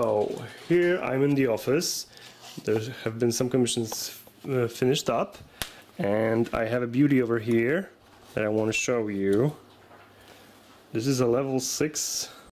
So here I'm in the office. There have been some commissions finished up, and I have a beauty over here that I want to show you. This is a level 6